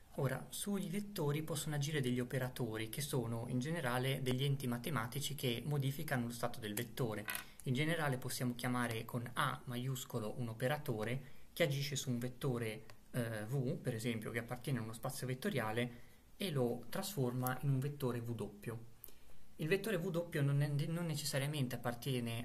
Ora, sui vettori possono agire degli operatori che sono in generale degli enti matematici che modificano lo stato del vettore. In generale possiamo chiamare con A maiuscolo un operatore che agisce su un vettore V, per esempio, che appartiene a uno spazio vettoriale e lo trasforma in un vettore V doppio. Il vettore V doppio non necessariamente appartiene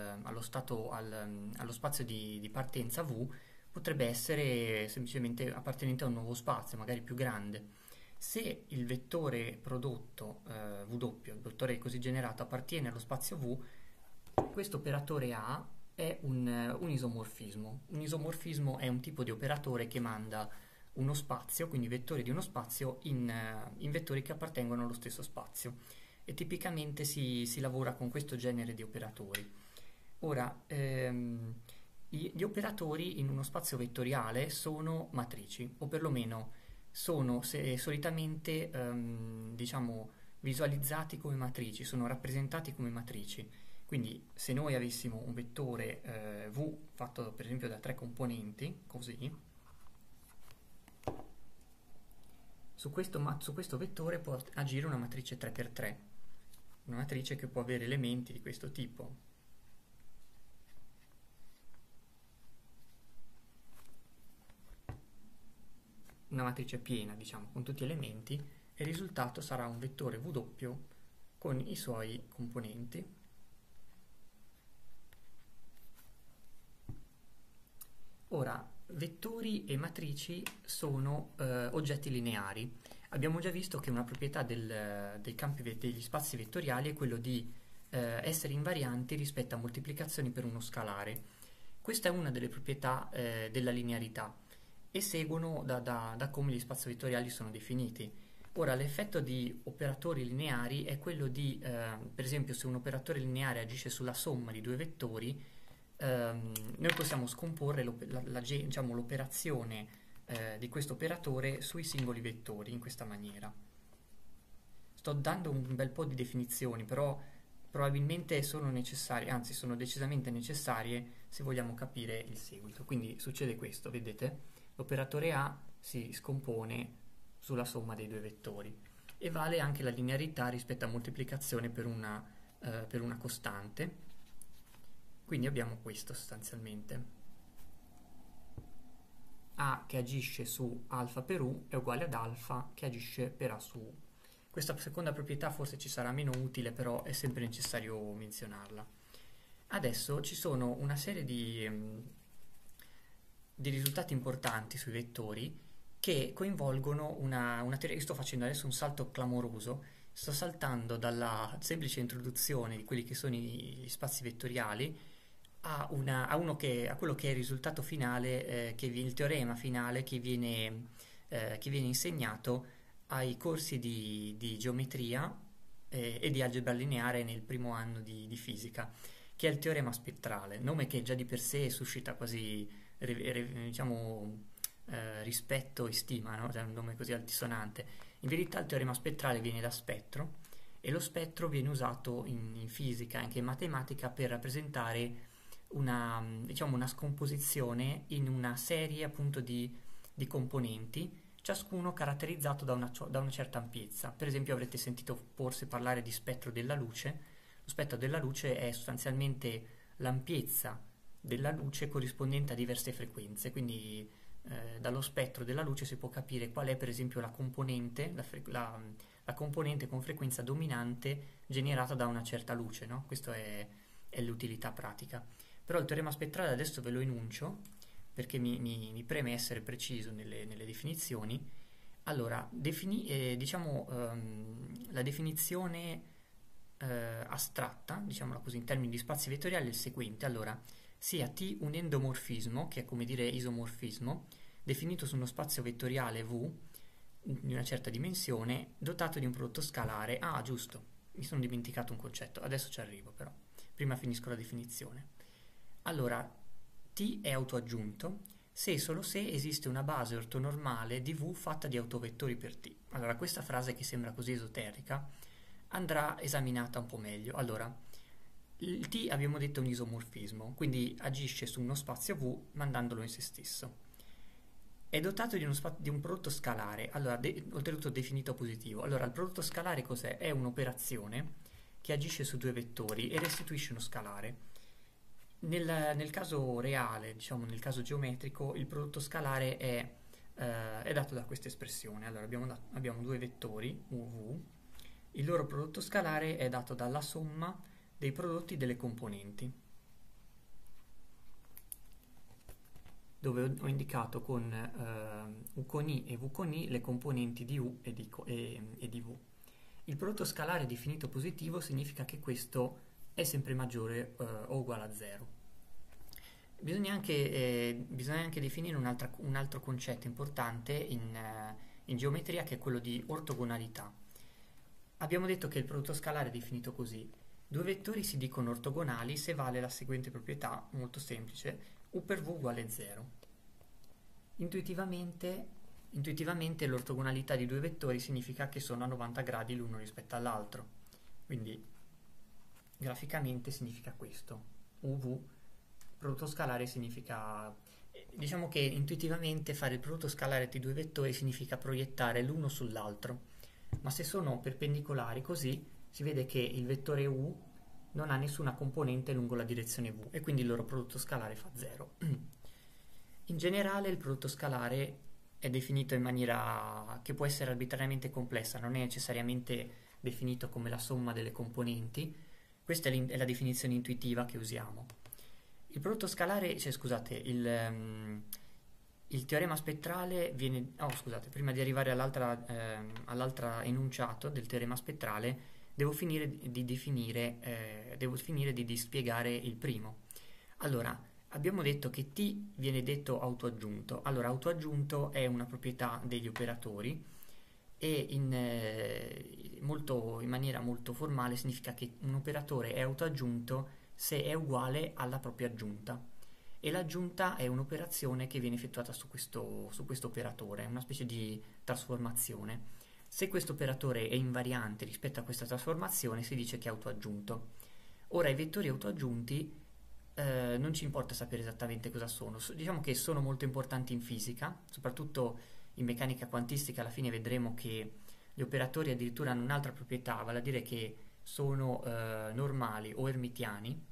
allo spazio di partenza V, potrebbe essere semplicemente appartenente a un nuovo spazio, magari più grande. Se il vettore prodotto V doppio, il vettore così generato, appartiene allo spazio V, questo operatore A è un isomorfismo. Un isomorfismo è un tipo di operatore che manda uno spazio, quindi vettori di uno spazio, in vettori che appartengono allo stesso spazio. E tipicamente si lavora con questo genere di operatori. Ora, gli operatori in uno spazio vettoriale sono matrici, o perlomeno sono solitamente diciamo, visualizzati come matrici, sono rappresentati come matrici. Quindi se noi avessimo un vettore V fatto per esempio da tre componenti, così, su questo vettore può agire una matrice 3x3, una matrice che può avere elementi di questo tipo. Una matrice piena, diciamo, con tutti gli elementi, e il risultato sarà un vettore V doppio con i suoi componenti. Ora, vettori e matrici sono oggetti lineari. Abbiamo già visto che una proprietà dei campi degli spazi vettoriali è quello di essere invarianti rispetto a moltiplicazioni per uno scalare. Questa è una delle proprietà della linearità e seguono da come gli spazi vettoriali sono definiti. Ora, l'effetto di operatori lineari è quello di, per esempio, se un operatore lineare agisce sulla somma di due vettori, noi possiamo scomporre diciamo, l'operazione di questo operatore sui singoli vettori in questa maniera. Sto dando un bel po' di definizioni, però probabilmente sono necessarie, anzi sono decisamente necessarie se vogliamo capire il seguito. Quindi succede questo, vedete? L'operatore A si scompone sulla somma dei due vettori e vale anche la linearità rispetto a moltiplicazione per una costante. Quindi abbiamo questo sostanzialmente. A che agisce su alfa per U è uguale ad alfa che agisce per A su U. Questa seconda proprietà forse ci sarà meno utile, però è sempre necessario menzionarla. Adesso ci sono una serie di risultati importanti sui vettori che coinvolgono una teoria. Io sto facendo adesso un salto clamoroso, sto saltando dalla semplice introduzione di quelli che sono gli spazi vettoriali a quello che è il risultato finale, il teorema finale che viene insegnato ai corsi di geometria e di algebra lineare nel primo anno di fisica, che è il teorema spettrale, nome che già di per sé suscita quasi diciamo, rispetto e stima, no? Cioè un nome così altisonante. In verità il teorema spettrale viene da spettro e lo spettro viene usato in fisica, anche in matematica, per rappresentare diciamo, una scomposizione in una serie appunto di componenti, ciascuno caratterizzato da una certa ampiezza. Per esempio avrete sentito forse parlare di spettro della luce. Lo spettro della luce è sostanzialmente l'ampiezza della luce corrispondente a diverse frequenze, quindi dallo spettro della luce si può capire qual è per esempio la componente, la componente con frequenza dominante generata da una certa luce, no? Questa è l'utilità pratica. Però il teorema spettrale adesso ve lo enuncio perché mi preme essere preciso nelle definizioni. Allora, diciamo, la definizione astratta, diciamola così, in termini di spazi vettoriali è il seguente. Allora, sia T un endomorfismo, che è come dire isomorfismo, definito su uno spazio vettoriale V di una certa dimensione, dotato di un prodotto scalare. Ah, giusto, mi sono dimenticato un concetto, adesso ci arrivo però, prima finisco la definizione. Allora, T è autoaggiunto se e solo se esiste una base ortonormale di V fatta di autovettori per T. Allora, questa frase che sembra così esoterica andrà esaminata un po' meglio. Allora, il T abbiamo detto è un isomorfismo, quindi agisce su uno spazio V mandandolo in se stesso. è dotato di un prodotto scalare, allora, oltretutto definito positivo. Allora, il prodotto scalare cos'è? È un'operazione che agisce su due vettori e restituisce uno scalare. Nel caso reale, diciamo nel caso geometrico, il prodotto scalare è dato da questa espressione. Allora, abbiamo due vettori, u, v, il loro prodotto scalare è dato dalla somma dei prodotti delle componenti, dove ho indicato con u con i e v con i le componenti di u e di v. Il prodotto scalare definito positivo significa che questo è sempre maggiore o uguale a 0. Bisogna anche definire un altro concetto importante in geometria, che è quello di ortogonalità. Abbiamo detto che il prodotto scalare è definito così. Due vettori si dicono ortogonali se vale la seguente proprietà, molto semplice: u per v uguale 0. Intuitivamente l'ortogonalità di due vettori significa che sono a 90 gradi l'uno rispetto all'altro. Quindi graficamente significa questo. UV, prodotto scalare, significa... Diciamo che intuitivamente fare il prodotto scalare di due vettori significa proiettare l'uno sull'altro. Ma se sono perpendicolari così, si vede che il vettore U non ha nessuna componente lungo la direzione V e quindi il loro prodotto scalare fa 0. In generale il prodotto scalare è definito in maniera che può essere arbitrariamente complessa, non è necessariamente definito come la somma delle componenti. Questa è la definizione intuitiva che usiamo. Il prodotto scalare, cioè scusate, il teorema spettrale viene... Oh, scusate, prima di arrivare all'altra enunciato del teorema spettrale, devo finire di dispiegare il primo. Allora, abbiamo detto che T viene detto autoaggiunto. Allora, autoaggiunto è una proprietà degli operatori e in maniera molto formale significa che un operatore è autoaggiunto se è uguale alla propria aggiunta. E l'aggiunta è un'operazione che viene effettuata su questo operatore, è una specie di trasformazione. Se questo operatore è invariante rispetto a questa trasformazione, si dice che è autoaggiunto. Ora, i vettori autoaggiunti non ci importa sapere esattamente cosa sono. Diciamo che sono molto importanti in fisica, soprattutto in meccanica quantistica. Alla fine vedremo che gli operatori addirittura hanno un'altra proprietà, vale a dire che sono normali o ermitiani.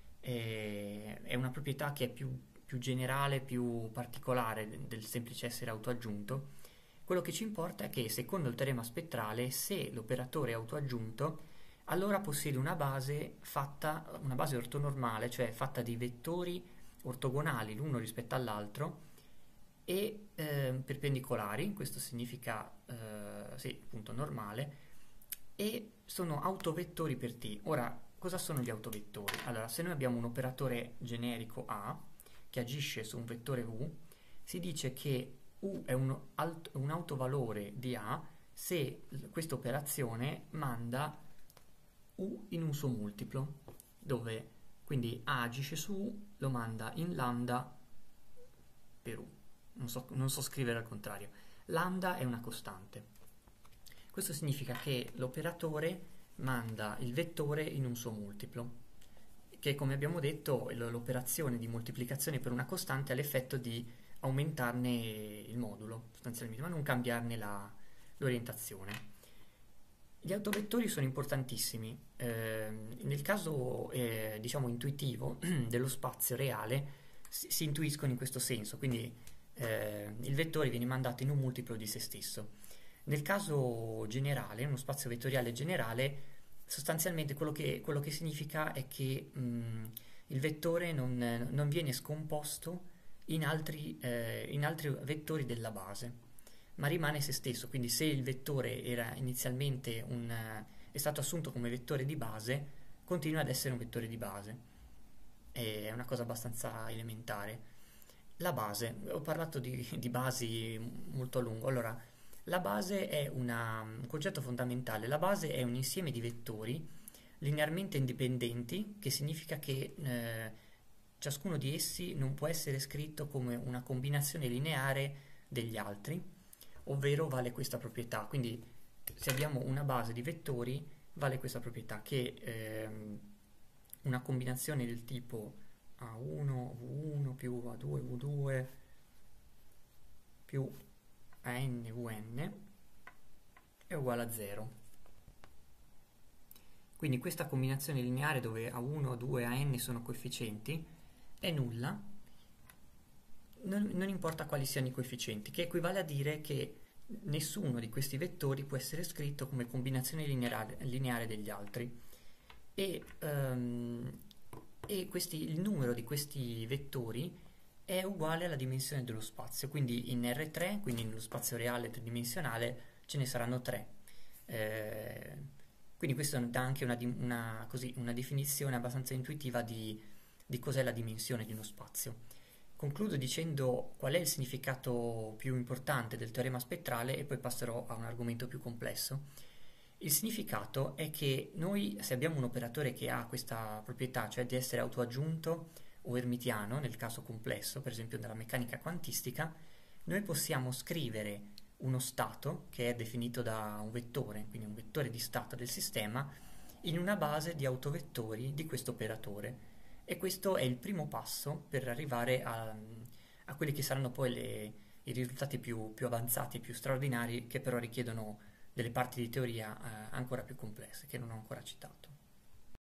È una proprietà che è più generale, più particolare del semplice essere autoaggiunto. Quello che ci importa è che, secondo il teorema spettrale, se l'operatore è autoaggiunto, allora possiede una base ortonormale, cioè fatta di vettori ortogonali l'uno rispetto all'altro e perpendicolari, questo significa sì, appunto normale, e sono autovettori per T. Ora, cosa sono gli autovettori? Allora, se noi abbiamo un operatore generico A che agisce su un vettore U, si dice che U è un autovalore di A se questa operazione manda U in un suo multiplo, dove quindi A agisce su U, lo manda in lambda per U. Non so scrivere al contrario. Lambda è una costante. Questo significa che l'operatore manda il vettore in un suo multiplo, che, come abbiamo detto, l'operazione di moltiplicazione per una costante ha l'effetto di aumentarne il modulo, sostanzialmente, ma non cambiarne l'orientazione. Gli autovettori sono importantissimi. Nel caso, diciamo, intuitivo dello spazio reale si intuiscono in questo senso, quindi il vettore viene mandato in un multiplo di se stesso. Nel caso generale, uno spazio vettoriale generale, sostanzialmente quello che significa è che il vettore non viene scomposto in altri vettori della base, ma rimane se stesso. Quindi se il vettore era inizialmente è stato assunto come vettore di base, continua ad essere un vettore di base. È una cosa abbastanza elementare. La base, ho parlato di basi molto a lungo. Allora, la base è un concetto fondamentale. La base è un insieme di vettori linearmente indipendenti, che significa che ciascuno di essi non può essere scritto come una combinazione lineare degli altri, ovvero vale questa proprietà. Quindi se abbiamo una base di vettori, vale questa proprietà, che una combinazione del tipo A1, V1 più A2, V2 più ANVN è uguale a 0. Quindi questa combinazione lineare dove A1, A2 e AN sono coefficienti è nulla, non importa quali siano i coefficienti, che equivale a dire che nessuno di questi vettori può essere scritto come combinazione lineare degli altri. Il numero di questi vettori è uguale alla dimensione dello spazio, quindi in R3, quindi nello spazio reale tridimensionale, ce ne saranno 3. Quindi questo dà anche una definizione abbastanza intuitiva di cos'è la dimensione di uno spazio. Concludo dicendo qual è il significato più importante del teorema spettrale e poi passerò a un argomento più complesso. Il significato è che noi, se abbiamo un operatore che ha questa proprietà, cioè di essere autoaggiunto o ermitiano, nel caso complesso, per esempio nella meccanica quantistica, noi possiamo scrivere uno stato, che è definito da un vettore, quindi un vettore di stato del sistema, in una base di autovettori di questo operatore. E questo è il primo passo per arrivare a quelli che saranno poi i risultati più avanzati, più straordinari, che però richiedono delle parti di teoria ancora più complesse, che non ho ancora citato.